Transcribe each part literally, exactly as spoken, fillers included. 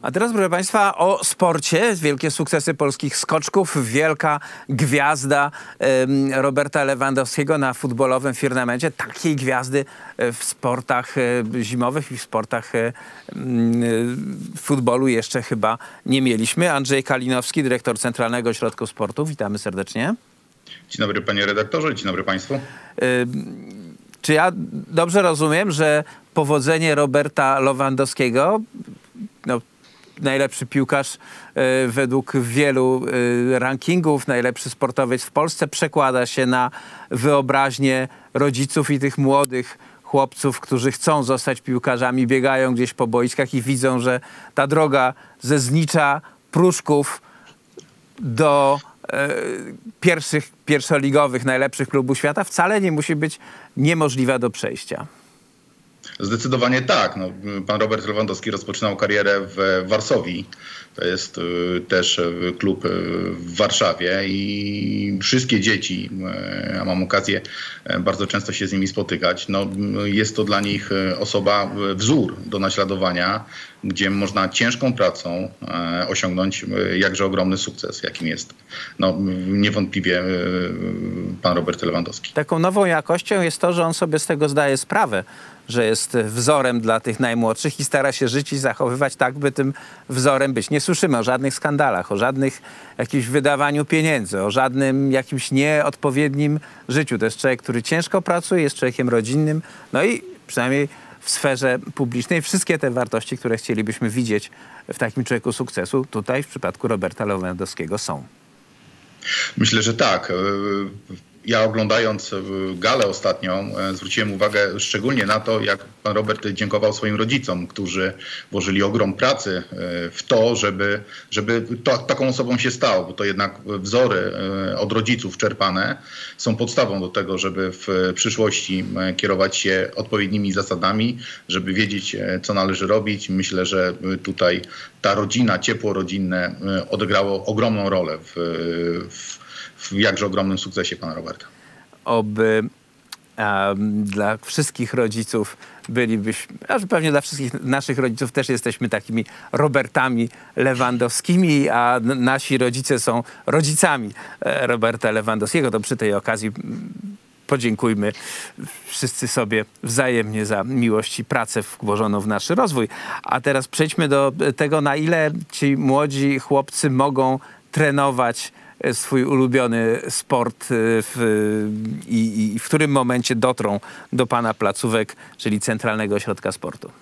A teraz, proszę Państwa, o sporcie. Wielkie sukcesy polskich skoczków. Wielka gwiazda um, Roberta Lewandowskiego na futbolowym firmamencie. Takiej gwiazdy w sportach zimowych i w sportach um, futbolu jeszcze chyba nie mieliśmy. Andrzej Kalinowski, dyrektor Centralnego Ośrodka Sportu. Witamy serdecznie. Dzień dobry panie redaktorze, dzień dobry państwu. Um, czy ja dobrze rozumiem, że powodzenie Roberta Lewandowskiego, no, najlepszy piłkarz y, według wielu y, rankingów, najlepszy sportowiec w Polsce, przekłada się na wyobraźnię rodziców i tych młodych chłopców, którzy chcą zostać piłkarzami, biegają gdzieś po boiskach i widzą, że ta droga ze Znicza, Pruszków do y, pierwszych, pierwszoligowych, najlepszych klubów świata wcale nie musi być niemożliwa do przejścia. Zdecydowanie tak. No, pan Robert Lewandowski rozpoczynał karierę w Warsowii. To jest y, też y, klub y, w Warszawie i wszystkie dzieci, y, a mam okazję y, bardzo często się z nimi spotykać, no, y, jest to dla nich y, osoba, y, wzór do naśladowania, gdzie można ciężką pracą y, osiągnąć y, jakże ogromny sukces, jakim jest no, niewątpliwie y, pan Robert Lewandowski. Taką nową jakością jest to, że on sobie z tego zdaje sprawę, że jest wzorem dla tych najmłodszych i stara się żyć i zachowywać tak, by tym wzorem być. Nie słyszymy o żadnych skandalach, o żadnych jakimś wydawaniu pieniędzy, o żadnym jakimś nieodpowiednim życiu. To jest człowiek, który ciężko pracuje, jest człowiekiem rodzinnym, no i przynajmniej w sferze publicznej wszystkie te wartości, które chcielibyśmy widzieć w takim człowieku sukcesu, tutaj w przypadku Roberta Lewandowskiego są. Myślę, że tak. Ja oglądając galę ostatnią zwróciłem uwagę szczególnie na to, jak pan Robert dziękował swoim rodzicom, którzy włożyli ogrom pracy w to, żeby, żeby to, taką osobą się stał, bo to jednak wzory od rodziców czerpane są podstawą do tego, żeby w przyszłości kierować się odpowiednimi zasadami, żeby wiedzieć, co należy robić. Myślę, że tutaj ta rodzina, ciepło rodzinne odegrało ogromną rolę w, w w jakże ogromnym sukcesie pana Roberta. Oby um, dla wszystkich rodziców bylibyśmy, aż pewnie dla wszystkich naszych rodziców też jesteśmy takimi Robertami Lewandowskimi, a nasi rodzice są rodzicami Roberta Lewandowskiego. To przy tej okazji podziękujmy wszyscy sobie wzajemnie za miłość i pracę włożoną w nasz rozwój. A teraz przejdźmy do tego, na ile ci młodzi chłopcy mogą trenować swój ulubiony sport w, i, i w którym momencie dotrą do pana placówek, czyli Centralnego Ośrodka Sportu?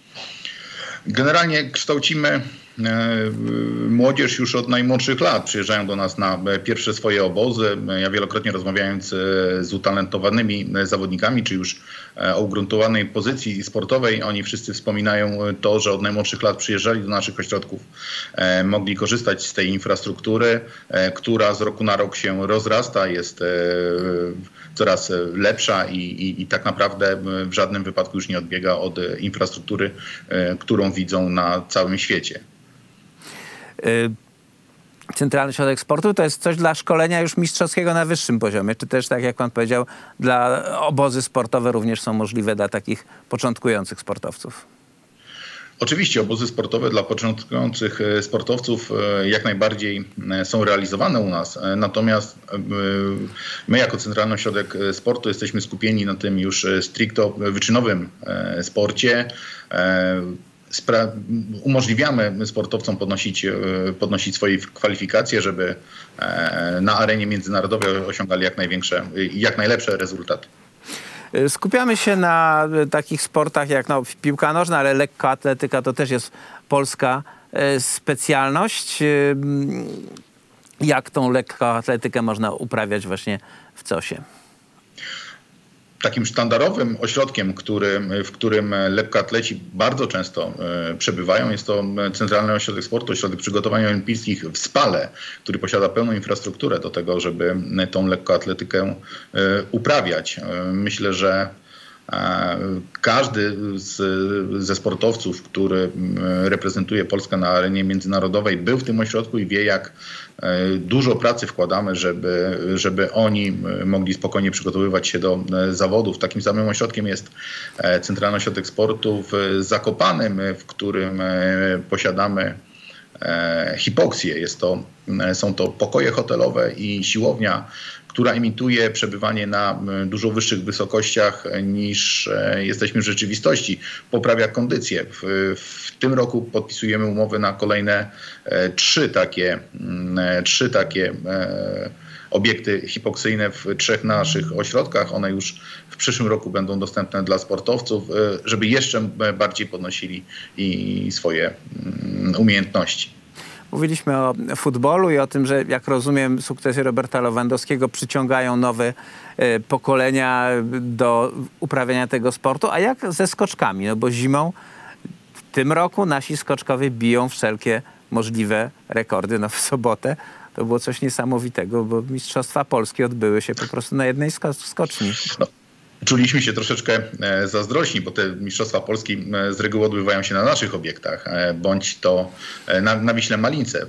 Generalnie kształcimy e, młodzież już od najmłodszych lat. Przyjeżdżają do nas na pierwsze swoje obozy. Ja wielokrotnie rozmawiając z utalentowanymi zawodnikami, czy już o ugruntowanej pozycji sportowej, oni wszyscy wspominają to, że od najmłodszych lat przyjeżdżali do naszych ośrodków, e, mogli korzystać z tej infrastruktury, e, która z roku na rok się rozrasta, jest e, coraz lepsza i, i, i tak naprawdę w żadnym wypadku już nie odbiega od infrastruktury, e, którą widzą na całym świecie. Centralny Ośrodek Sportu to jest coś dla szkolenia już mistrzowskiego na wyższym poziomie. Czy też, tak jak pan powiedział, dla obozy sportowe również są możliwe dla takich początkujących sportowców? Oczywiście obozy sportowe dla początkujących sportowców jak najbardziej są realizowane u nas. Natomiast my jako Centralny Ośrodek Sportu jesteśmy skupieni na tym już stricto wyczynowym sporcie. Spra- umożliwiamy sportowcom podnosić, podnosić swoje kwalifikacje, żeby na arenie międzynarodowej osiągali jak największe i jak najlepsze rezultaty. Skupiamy się na takich sportach jak no, piłka nożna, ale lekkoatletyka to też jest polska specjalność. Jak tą lekkoatletykę można uprawiać właśnie w C O S-ie? Takim sztandarowym ośrodkiem, który, w którym lekkoatleci bardzo często e, przebywają, jest to Centralny Ośrodek Sportu, Ośrodek Przygotowań Olimpijskich w Spale, który posiada pełną infrastrukturę do tego, żeby tą lekkoatletykę e, uprawiać. E, myślę, że Każdy z, ze sportowców, który reprezentuje Polskę na arenie międzynarodowej, był w tym ośrodku i wie, jak dużo pracy wkładamy, żeby, żeby oni mogli spokojnie przygotowywać się do zawodów. Takim samym ośrodkiem jest Centralny Ośrodek Sportu w Zakopanem, w którym posiadamy hipoksję. Jest to, są to pokoje hotelowe i siłownia, która imituje przebywanie na dużo wyższych wysokościach niż jesteśmy w rzeczywistości. Poprawia kondycję. W, w tym roku podpisujemy umowy na kolejne e, trzy takie, e, trzy takie e, obiekty hipoksyjne w trzech naszych ośrodkach. One już w przyszłym roku będą dostępne dla sportowców, e, żeby jeszcze bardziej podnosili i swoje mm, umiejętności. Mówiliśmy o futbolu i o tym, że jak rozumiem sukcesy Roberta Lewandowskiego przyciągają nowe e, pokolenia do uprawiania tego sportu. A jak ze skoczkami? No bo zimą w tym roku nasi skoczkowie biją wszelkie możliwe rekordy. No w sobotę to było coś niesamowitego, bo Mistrzostwa Polski odbyły się po prostu na jednej sko skoczni. No. Czuliśmy się troszeczkę zazdrośni, bo te Mistrzostwa Polski z reguły odbywają się na naszych obiektach, bądź to na, na Wiśle Malince.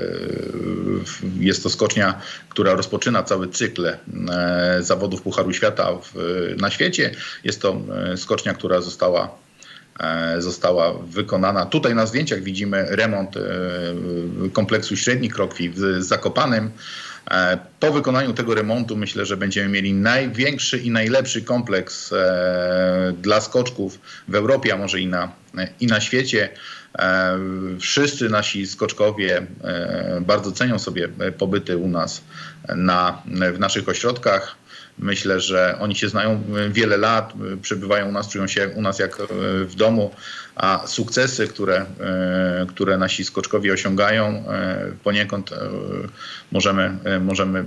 Jest to skocznia, która rozpoczyna cały cykl zawodów Pucharu Świata w, na świecie. Jest to skocznia, która została została wykonana. Tutaj na zdjęciach widzimy remont kompleksu Średni Krokwi w Zakopanem. Po wykonaniu tego remontu myślę, że będziemy mieli największy i najlepszy kompleks dla skoczków w Europie, a może i na, i na świecie. Wszyscy nasi skoczkowie bardzo cenią sobie pobyty u nas na, w naszych ośrodkach. Myślę, że oni się znają wiele lat, przebywają u nas, czują się u nas jak w domu, a sukcesy, które, które nasi skoczkowie osiągają, poniekąd możemy, możemy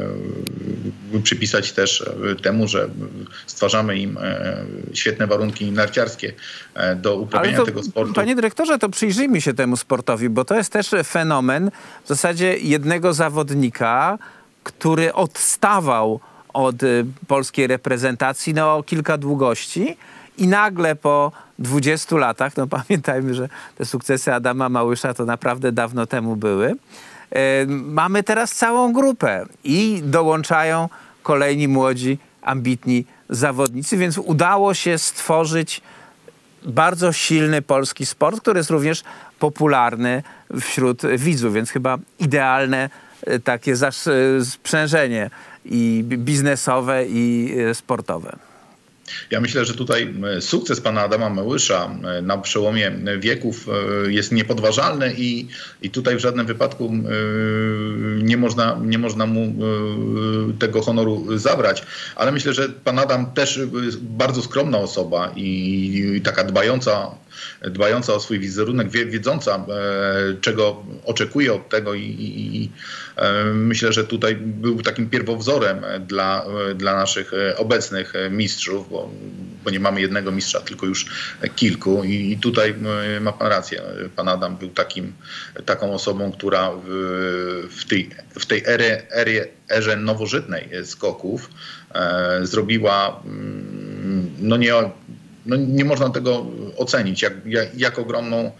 przypisać też temu, że stwarzamy im świetne warunki narciarskie do uprawiania to, tego sportu. Panie dyrektorze, to przyjrzyjmy się temu sportowi, bo to jest też fenomen w zasadzie jednego zawodnika, który odstawał od y, polskiej reprezentacji no, o kilka długości i nagle po dwudziestu latach, no pamiętajmy, że te sukcesy Adama Małysza to naprawdę dawno temu były, y, mamy teraz całą grupę i dołączają kolejni młodzi, ambitni zawodnicy, więc udało się stworzyć bardzo silny polski sport, który jest również popularny wśród widzów, więc chyba idealne y, takie sprzężenie i biznesowe, i sportowe. Ja myślę, że tutaj sukces pana Adama Małysza na przełomie wieków jest niepodważalny i, i tutaj w żadnym wypadku nie można, nie można mu tego honoru zabrać. Ale myślę, że pan Adam też bardzo skromna osoba i, i taka dbająca, dbająca o swój wizerunek, wiedząca, czego oczekuje od tego i, i myślę, że tutaj był takim pierwowzorem dla, dla naszych obecnych mistrzów, bo, bo nie mamy jednego mistrza, tylko już kilku i, i tutaj ma pan rację. Pan Adam był takim, taką osobą, która w, w tej, w tej erze, erze, erze nowożytnej skoków e, zrobiła no nie No nie można tego ocenić, jak, jak, jak, ogromną,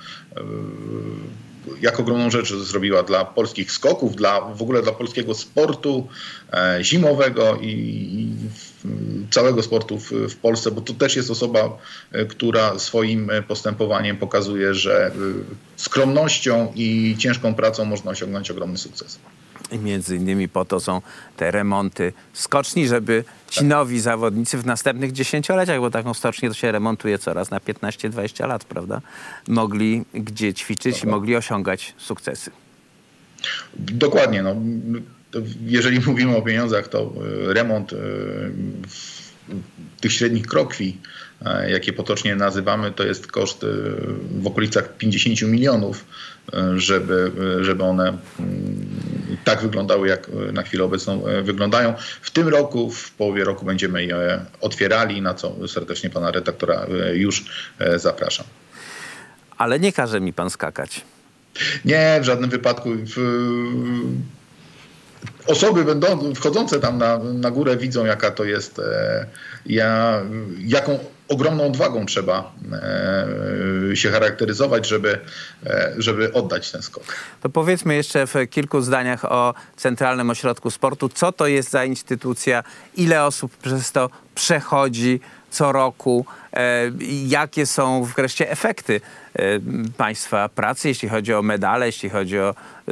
jak ogromną rzecz zrobiła dla polskich skoków, dla, w ogóle dla polskiego sportu e, zimowego i, i całego sportu w, w Polsce, bo to też jest osoba, która swoim postępowaniem pokazuje, że skromnością i ciężką pracą można osiągnąć ogromny sukces. I między innymi po to są te remonty skoczni, żeby ci nowi zawodnicy w następnych dziesięcioleciach, bo taką stocznię to się remontuje coraz na piętnaście dwadzieścia lat, prawda, mogli gdzie ćwiczyć Dobra. i mogli osiągać sukcesy. Dokładnie. No. Jeżeli mówimy o pieniądzach, to remont tych średnich krokwi, jakie potocznie nazywamy, to jest koszt w okolicach pięćdziesięciu milionów, żeby, żeby one tak wyglądały, jak na chwilę obecną wyglądają. W tym roku, w połowie roku będziemy je otwierali, na co serdecznie pana redaktora już zapraszam. Ale nie każe mi pan skakać. Nie, w żadnym wypadku. W... osoby będą, wchodzące tam na, na górę widzą, jaka to jest, e, ja, jaką ogromną odwagą trzeba e, się charakteryzować, żeby, e, żeby oddać ten skok. To powiedzmy jeszcze w kilku zdaniach o Centralnym Ośrodku Sportu. Co to jest za instytucja? Ile osób przez to przechodzi co roku? E, jakie są wreszcie efekty e, państwa pracy, jeśli chodzi o medale, jeśli chodzi o e,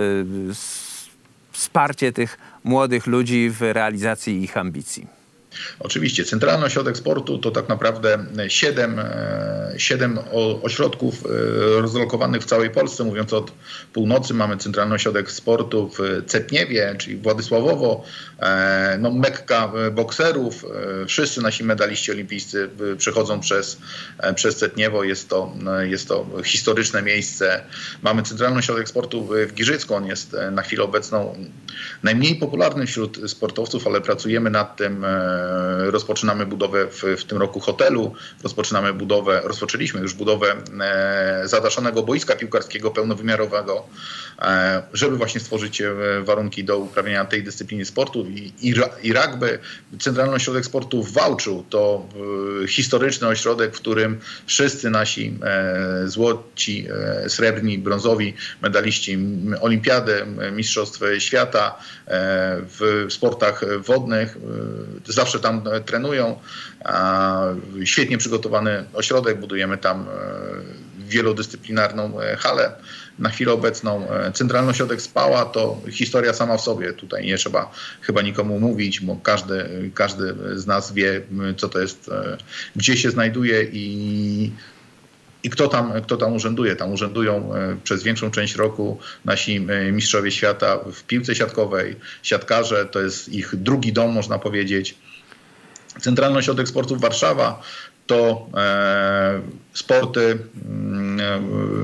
wsparcie tych młodych ludzi w realizacji ich ambicji? Oczywiście. Centralny Ośrodek Sportu to tak naprawdę siedem, siedem ośrodków rozlokowanych w całej Polsce. Mówiąc od północy, mamy Centralny Ośrodek Sportu w Cetniewie, czyli Władysławowo, no, Mekka bokserów. Wszyscy nasi medaliści olimpijscy przechodzą przez, przez Cetniewo. Jest to, jest to historyczne miejsce. Mamy Centralny Ośrodek Sportu w Giżycku. On jest na chwilę obecną najmniej popularny wśród sportowców, ale pracujemy nad tym. Rozpoczynamy budowę w, w tym roku hotelu, rozpoczynamy budowę, rozpoczęliśmy już budowę e, zadaszonego boiska piłkarskiego pełnowymiarowego, e, żeby właśnie stworzyć e, warunki do uprawiania tej dyscypliny sportu. I, i, i rugby. Centralny Ośrodek Sportu w Wałczu to e, historyczny ośrodek, w którym wszyscy nasi e, złoci, e, srebrni, brązowi medaliści olimpiady, mistrzostw świata e, w sportach wodnych e, zawsze tam trenują. Świetnie przygotowany ośrodek, budujemy tam wielodyscyplinarną halę. Na chwilę obecną Centralny Ośrodek Spała to historia sama w sobie. Tutaj nie trzeba chyba nikomu mówić, bo każdy, każdy z nas wie, co to jest, gdzie się znajduje i I kto tam, kto tam urzęduje? Tam urzędują przez większą część roku nasi mistrzowie świata w piłce siatkowej, siatkarze. To jest ich drugi dom, można powiedzieć. Centralny Ośrodek Sportu Warszawa to e, sporty e,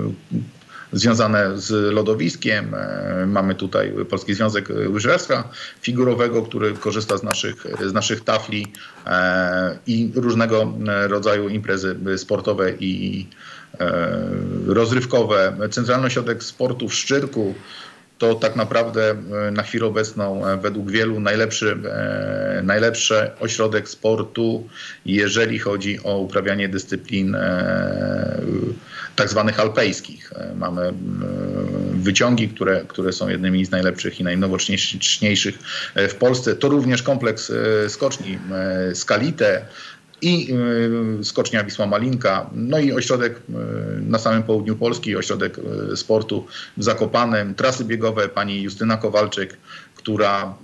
związane z lodowiskiem. E, mamy tutaj Polski Związek Łyżwiarstwa Figurowego, który korzysta z naszych, z naszych tafli e, i różnego rodzaju imprezy sportowe i e, rozrywkowe. Centralny Ośrodek Sportu w Szczyrku to tak naprawdę na chwilę obecną według wielu najlepszy, e, najlepszy ośrodek sportu, jeżeli chodzi o uprawianie dyscyplin e, tak zwanych alpejskich. E, mamy e, wyciągi, które, które są jednymi z najlepszych i najnowocześniejszych w Polsce. To również kompleks e, skoczni e, Skalite i y, skocznia Wisła Malinka, no i ośrodek y, na samym południu Polski, ośrodek y, sportu w Zakopanem, trasy biegowe pani Justyna Kowalczyk, która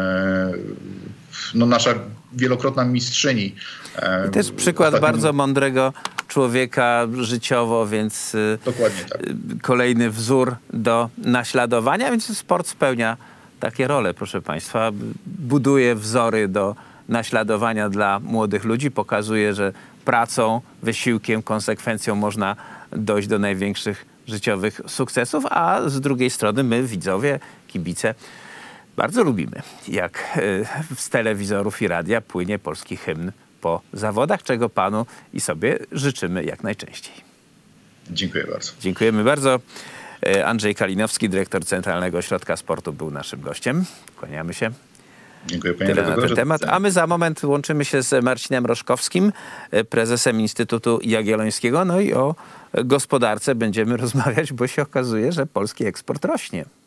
y, no nasza wielokrotna mistrzyni. Y, I też przykład ostatnim... bardzo mądrego człowieka życiowo, więc y, dokładnie tak. Y, kolejny wzór do naśladowania, więc sport spełnia takie role, proszę państwa, buduje wzory do naśladowania dla młodych ludzi, pokazuje, że pracą, wysiłkiem, konsekwencją można dojść do największych życiowych sukcesów, a z drugiej strony my, widzowie, kibice, bardzo lubimy, jak z telewizorów i radia płynie polski hymn po zawodach, czego panu i sobie życzymy jak najczęściej. Dziękuję bardzo. Dziękujemy bardzo. Andrzej Kalinowski, dyrektor Centralnego Ośrodka Sportu, był naszym gościem. Kłaniamy się. Dziękuję, panie Tyle na ten temat. A my za moment łączymy się z Marcinem Roszkowskim, prezesem Instytutu Jagiellońskiego. No i o gospodarce będziemy rozmawiać, bo się okazuje, że polski eksport rośnie.